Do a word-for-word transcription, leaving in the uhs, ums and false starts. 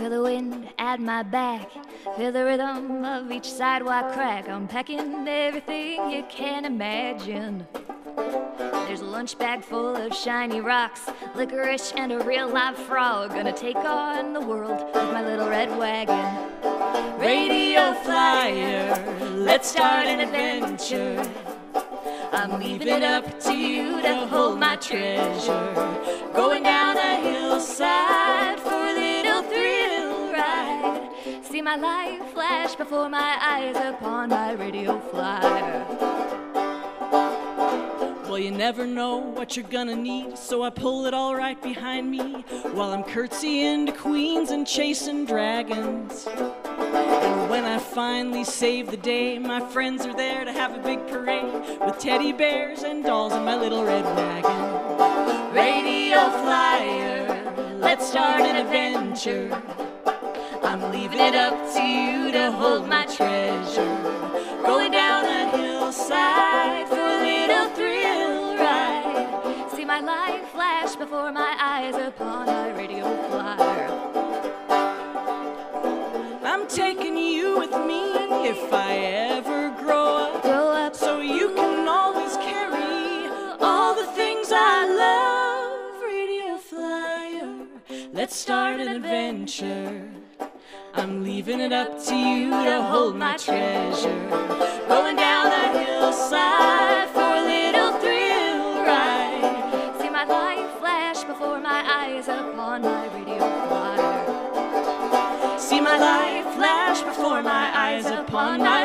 Feel the wind at my back, feel the rhythm of each sidewalk crack. I'm packing everything you can imagine. There's a lunch bag full of shiny rocks, licorice and a real live frog. Gonna take on the world with my little red wagon. Radio flyer, let's start an adventure. I'm leaving it up to you to hold my treasure. Going down a hillside for a little thrill ride. See my life flash before my eyes upon my radio flyer. Well, you never know what you're gonna need, so I pull it all right behind me while I'm curtsying to queens and chasing dragons. And when I finally save the day, my friends are there to have a big parade with teddy bears and dolls in my little red wagon. Radio flyer, let's start an adventure. I'm leaving it up to you to hold my treasure. Going down a hillside for a little thrill ride. See my life flash before my eyes upon my radio flyer. I'm taking you with me if I ever grow up, Grow up. so you can always carry all the things I love. Radio flyer, let's start an adventure. I'm leaving it up to you to hold my treasure. Going down a hillside for a little thrill ride. See my life flash before my eyes upon my radio flyer. See my life flash before my eyes upon my